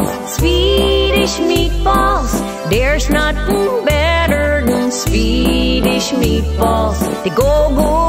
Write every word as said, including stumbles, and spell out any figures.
meatballs, Swedish meatballs. There's nothing better than Swedish meatballs. They go, go